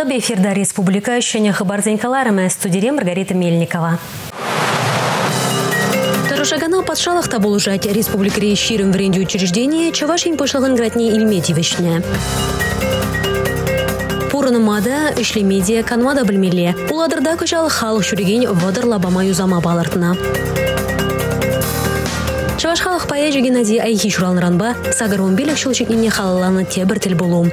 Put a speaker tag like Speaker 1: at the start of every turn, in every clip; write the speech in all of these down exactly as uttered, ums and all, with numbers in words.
Speaker 1: Талбе эфирда республика шене хабарден каларыма студия Маргарита Мельникова. Тарушагана подшалах табулужать республика Рейширым в ренде учреждения Чавашин пошлаган гратни Ильметьевичне. Пуранымада эшле медиа канвада білмеле. Уладырда кычал халық шүреген вадыр лабама юзама балыртына. Чаваш халық паяжы Геннадий Айхи шуралныранба сагарон белек шылчыкне халаланы тебір тіл болу.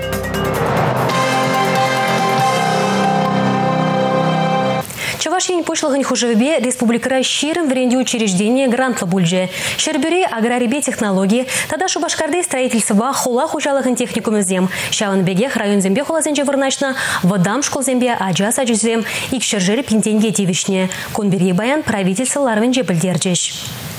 Speaker 1: Чавашин пошлыгын хужевбе республика Ширым в ренде учреждения грантлы бульже. Шербюре аграрибе технологии, тогда шубашкарды строительства хула хужалыгын техникум зем. Шаванбегех район зембе хулазенже вырначна, водам школ зембе аджас аджузем, ик шержеры пинтенге тивишне. Конберье баян правительство ларвенже бельдерджеш.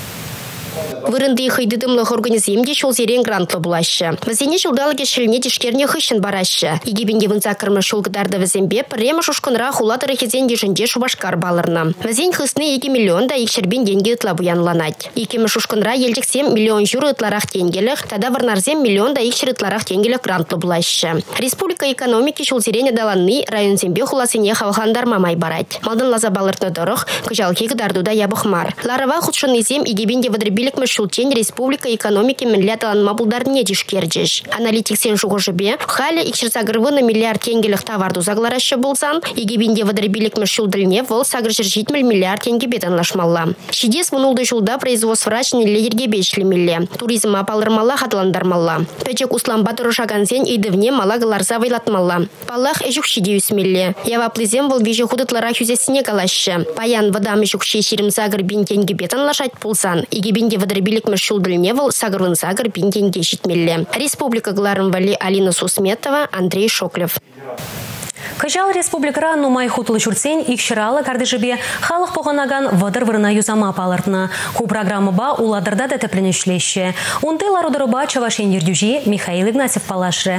Speaker 2: Вырынды хайдыдымлых организмде шол зерен грантлы булашы. Вазене жылдалыге шіліне дешкерне хыщын барашы. Егебенде вынца кырмы шолгыдарды вазембе пірема шушкынра хулатыры хезен дежінде шубашкар балырна. Вазен хысны екі миллион да икшербен деньги ытла буянланать. Икемі шушкынра елдіксем миллион журы ытларах тенгеліх, тада варнарзем миллион да икшер ытларах тенгеліх грантлы булашы. Республика экономики шол зерене даланны район зембе хуласыне хавахандар мамай барать. Малдын лаза балыртны дұрық, күжалки гдардуда ябықмар. Ларова худшын изем егебенде выдребилік шултен республика экономики миллиард аланма булдарне дишкерджеш. Аналитик сен жугожебе хали икшерсагырвы на миллиард тенгелих товарду загларашы булсан, егебинде выдребилик мешулдыльне вол сагржержитмель миллиард тенге бетанлашмалла. Шидес вунулды жулда производство врачни лидерге бешлемелле. Туризм апалырмалла хатландармалла. Печек услан батыры шагансен идывне мала галарза вайлатмалла. Палах эжук шидеюсмелле. Яваплызем вол вижу худытлара хюзесіне калашы. Паян вадам эжук шеширим загр бин тенге бетанлашать пулсан. Егебинде выдребилик Билик Мершулдельневал сагрвын сагр пинтенге житмелле. Республика Гларым Вали Алина Сусметова, Андрей Шоклев.
Speaker 1: Кыжал республикара нумай хутылы чурцень икширалы кардыжыбе халық поғанаган вадыр вырына юзама палыртна. Ку программы ба уладырда да тепленешлеші. Унты ларудырыба Чавашин ердюжи Михаил Игнатьев палашры.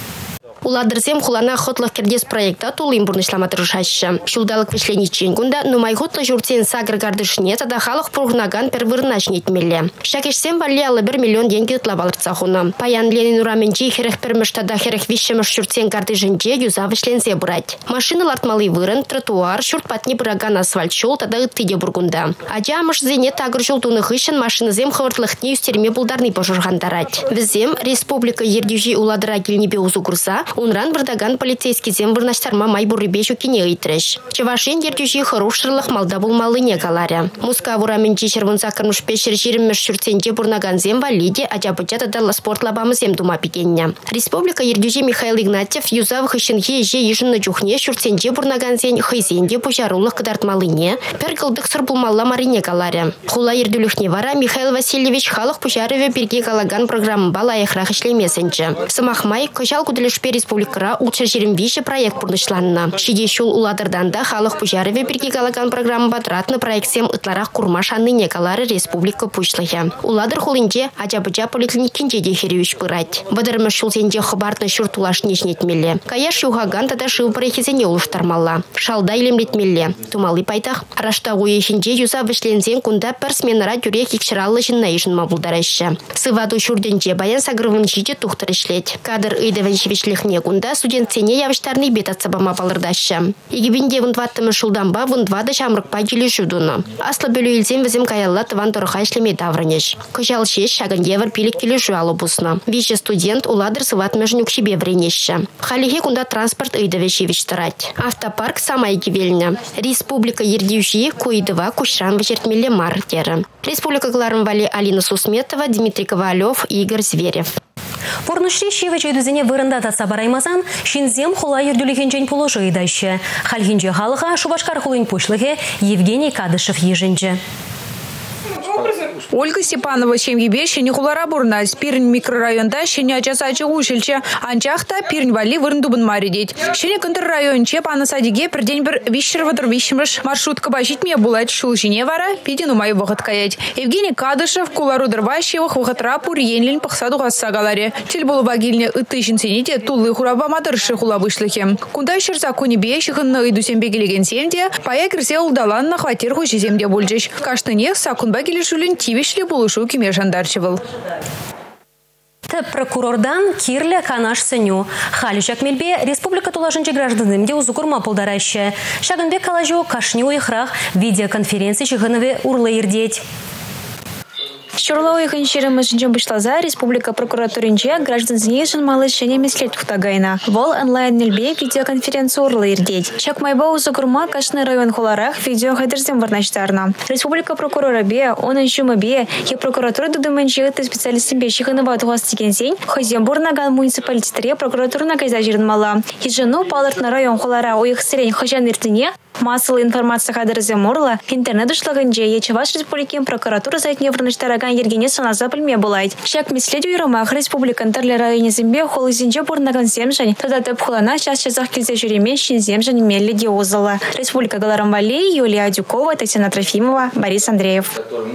Speaker 2: Уладырзем хулана хотлых кердес проекта тулым бурнышлама тырышашы. Шулдалык вишлений ченгунда нумай хотлы журцен сагр гардышне тада халық пургнаган первырнаш нетмелле. Шакешсем валли алы бір миллион деньги ытлабалыртса хуна. Паян Ленин ураменчи херех пермеш тада херех вишемеш журцен гардышынче юза вишленсе бурать. Машины лартмалы вырын, тротуар, шурт патни бураган асфальт шул тада ыттыде бургунда. Аджа мыш зене тагр жултуны хышын машины зем хавыртлыхне юстерме булдарны пожургандарать. Візем республика ердюжи уладыра келнебе узу курса, Унран вардаган полицейский зем вырнаштарма майбуры бешу кине ыйтреш. Чавашин ердюжи хорошырлых малда булмалы не галаря. Муска вураменчи червунца кырмыш пешер жириммеш шурценче бурнаган зем валиде, аджа бычата дала спорт лабамы зем дума пикенне. Республика ердюжи Михаил Игнатьев юзав хыщенхе же ежынны чухне шурценче бурнаган зен хыйзенде пужарулых кыдартмалыне, пергылдык сыр булмалла марине галаря. Хула ердюлюхне вара Михаил Васильевич халық пужарыве бирге галаган программы бала ехрах ишлемесенче. Самахмай кыжал куделешпе республикара учрежден вище проект пурнышланна. Шиде шул уладырдан да халық пужарыве бирге галаган программы батратны проектсем ытларах курмаш анныне калары республика пучлыхе. Уладыр хулинче аджабыджа поликлиникинче дехеревич пырать. Бадырмы шулсенде хабартны шуртулаш нешнетмелле. Каяш юхаган тада шыв парехизене улуштармалла. Шалда илемлетмелле. Тумалы пайтах. Арашта уехинче юза вишлензен кунда персменара тюрех икшираллы жинна ишинма булдарайшы. Сываду шурденче баян сагрывын жиде тухтыр ишлет. Кадр ыйдывен шевишлихне кунда студентсене явыштарны бет атсабама палырдашы. Егебинде вундваттымы шулданба вундвады шамрыкпа келешудуны. Аслы бөлі илзен візім каялла тыван тұрыға ишлеме даврынеш. Кыжал шеш шагын евр пилік келешу алу бусны. Вище студент уладыр сыватмы жнюкшибе вренеші. Халихе кунда транспорт ыйдыве шевиштырать. Автопарк самай гивельня. Республика ердюжи куйдыва кушран вычертмеле мартері. Республика Гларым Вали Алина Сусметова, Дмитрий Ковалев, Игорь Зверев.
Speaker 1: Порнышри шивачай дүзіне вырында татса бараймасан, шинзем хула ердюлігенжен положы идайшы. Халхинже халыға Шубашкар хулын пошлығы Евгений Кадышев ежінже.
Speaker 3: Ольга Степанова семьебе шене хулара бурнась. Пирн микрорайонда шене ачасачы ушилче. Анчахта пирн вали вырндубын маридеть. Шене контр районче паны садиге бір день бір вишервадыр вишмыш маршрутка башитме булать шулжине вара пидину маю вахат каять. Евгений Кадышев кулару дырващевых вахатра пурьенлин пахсаду гасагаларе. Тель было багильне ытыщен сените тулы хураба матырши хула вышлыхе. Кунда шерза куни бейщихын на иду сембе келеген семде, пая кірсе улдалан на хватир хуши земде бульджиш. Каштынех сакунба келешулин тивишли булышу кеме жандарчывыл.
Speaker 1: Т прокурордан кирле канаш сыню. Халичак мельбе республика тулашынче гражданымде узукурма полдараща. Шагынбек калажу кашню ихрах видеоконференции чыгынове урлы ирдеть.
Speaker 3: Шурлау ихын шеремешінчен бұшлаза республика прокуратуринче граждан зінейшін малы шене меслет тұқтагайна. Вол онлайн нельбе видеоконференция урлы ирдеть. Шак майба узукурма кашны район холарах видео хайдерзем варнаштарна. Республика прокурора бе, оның шумы бе, е прокуратура дудыманчы ты специалистин бе шихынова туғас теген сень, Хозембурнаган муниципалитетре прокуратурна кайза жирнмала. Ежену палыртна район холара уих сирень хожан иртыне, массовая информация хайдерзем урла, интернет ушлаганче, е Чуваш республикин прокуратура зайтне варнаштараган ергене саназа пыльме булайт. Шак миследю иромах республикан тарле районе зембе холы зинче бурнаган земжань, тогда тэп хулана час часах килзе жюреме щин земжань мелли диозала. Республика Галарамвали, Юлия Дюкова, Татьяна Трофимова, Борис Андреев.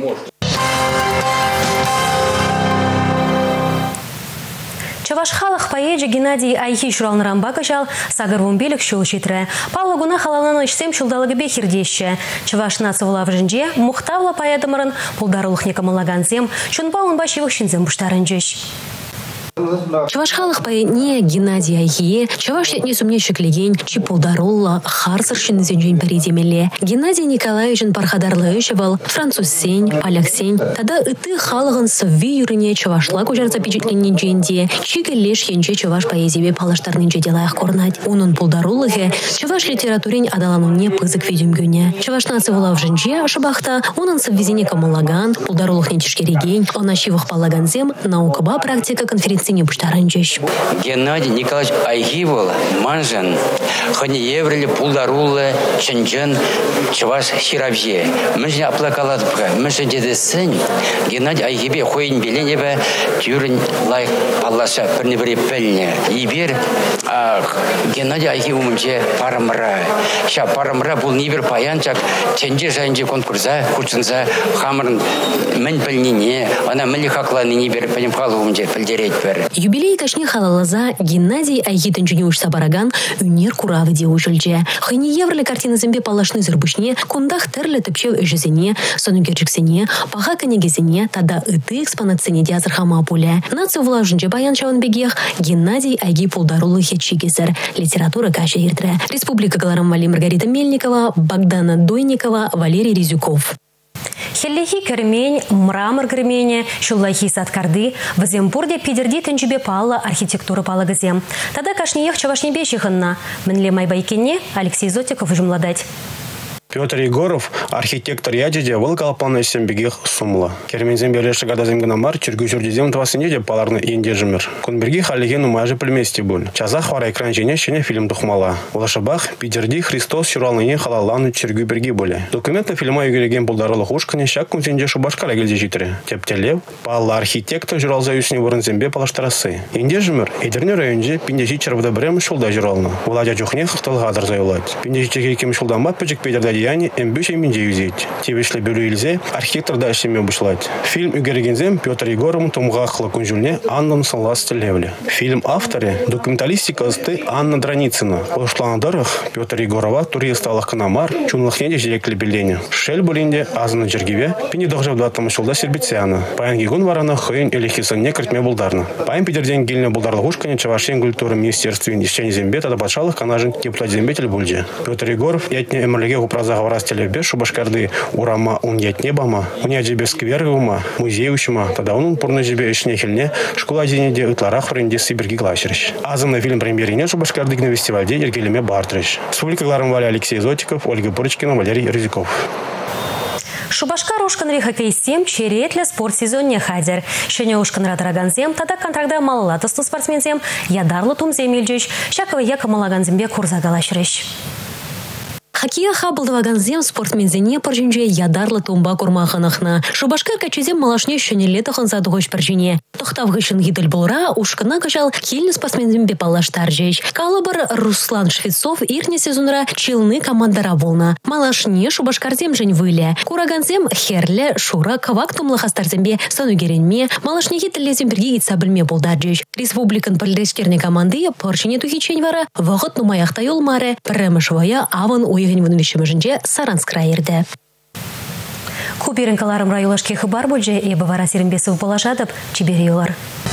Speaker 1: Чавашхалах поеже Геннадий Айхи шуралнырамба качал сагар вумбелик шул читре. Павла гуна халаланы ичсем шулдалыгы бехирдеще. Чаваш нацывала в жинже, мухтавла поэдамырын, пулдарулых некамалаган зем, чунба он башивых шинзем буштарынжеш.
Speaker 4: Чавашхалах не Геннадий Айхие, чаваш не сумнейшик легень, чипулдарулла, харсаршин зенжень передемеле. Геннадий Николаевич Пархадарлаевичевал, француз сень, поляк сень, тогда и ты халаган совви юрине чавашла кужар запечатленен дженде, чига лишь янче чаваш поэзиве палаштарнынче делаях корнать. Унун пулдаруллахе, чаваш литературень адалану не пызык видюмгюне. Чаваш нацевала в женже шабахта, унун соввизине камалаган, пулдаруллах нечишке регень, он ащивых палаганзем, наукаба практика конференции не буштарынчеш.
Speaker 5: Геннадий Николаевич Айхи был, манжан, хони еврели, пулдарулы, ченчен, чаваш хиравже. Мы же оплакаладбка, мы же деды сын. Геннадий Айхибе хоин беленебе, тюрин лайк паллаша, пернебре пельне. Ибер, Геннадий Айхи умче парамра. Ша парамра был нибер паянчак, ченче жанче конкурса, кучынса, хамрын, мен пельнине, она мели хакланы нибер, пенемхалу умче, пельдереть пер.
Speaker 4: Юбилей кашне халалаза Геннадий Айхитын жунюш сабараган үнер куравы де ужылже. Хайни еврлі картина зембе палашны зырбышне, кундах терлі тыпчев өжізіне, сонугерчіксіне, паха кенегезіне, тада ыты экспонатсыне де азырхама пуле. Нацию влажынче баян чаванбегех Геннадий Айги пулдарулы хетчигезер. Литература каша иртре. Республика Галарамвали Маргарита Мельникова, Богдана Дойникова, Валерий Резюков.
Speaker 1: Хеллехи кермень, мрамор кермене, шуллахи садкарды, в земпурде пидерди тенчебе пала архитектура пала газем. Тогда кашниех чавашни бешиханна. Менле майбайкене Алексей Зотиков жумладать.
Speaker 6: Петр Егоров, архитектор ядеде, был калпаны сембегех сумла. Кермензем береші гадазем гнамар, чүргü жүрдезем твасынеде паларны ендежімір. Кунберги халеген умажы пілместе бұл. Чазах вара экран жене шене фильм тухмала. Улашабах, Питерди Христос шуралныне халалану чүргü берги боле. Документна фильма югелеген бұлдарылы хушкане шак күнзенде шубашкара келде житірі. Тептелев, палла архитектор журалза юсіне бұрынзембе палаштарасы. Ендежімір, едерне районже пиндежи чарвда брем шулда журалны. Уладя жухне хықтылғадар зайылать. Пиндежи чекекем шулдама пөчік педердади яни эмбюшей минде юзить. Тевешле бюрю илзе архитектор да шеме бушлать. Фильм үгерегензем Петр Егором тумгахла кунжульне Анна Саластелевле. Фильм авторы документалистика сты Анна Драницына. Пошландарах Петр Егорова туристалах канамар чунлахнеде жирекли белене. Шель булинде азана жергиве пини дохжев датам шулда сербициана. Паян гигун варана хойн или хисан не картме булдарна. Паян пидерден гильне булдарлахушкане чавашен культуры министерства индищени зембе тада бачалых канажен теплодзембетель бульде. Петр Егоров ятне эмерлеге упраза говорас телебе шубашкарды урама ун ятне бама, уня жебе скверы ума, музей ущима, тогда он упорно жебе ишне хильне, школа денеде утларах вренде сибирги гласерищ. Азам на фильм премьерине шубашкарды на фестивале Ергелеме Бартрищ. Республика Галарамвали Алексей Зотиков, Ольга Бурочкина, Валерий Резюков.
Speaker 1: Шубашка рушкан хоккейстем черетле спорт сезонне хадер. Шене ушкан радараганзем, тогда контракта малатосту спортсмензем, ядарлы тумзем ильджич, шаковы яка малаганзембе курзагалашрищ.
Speaker 4: Хоккея хабылдываганзем спортмензене поржинже ядарлы тумба курмаханахна. Шубашка качезем малашне шене летохан задугоч поржине. Тохтавгышын гидель булра ушкана качал кильны спортсмензем бепалаштаржеч. Калабар Руслан Швецов ирне сезонра чилны командара болна. Малашне шубашкарзем жень выле. Кураганзем херле шура кавак тумлахастарзембе санугеренме. Малашне хитлезем берги итсабыльме болдаржеч. Республикан парлескерне команды поржине тухичень вара вағыт нумаяқта юлмаре премешвая аван уйгын вынвишемежинже Саранск райырды.
Speaker 1: Куберинкаларым райолашки хыбар бульже и бавара серимбесов положадып чибери юлар.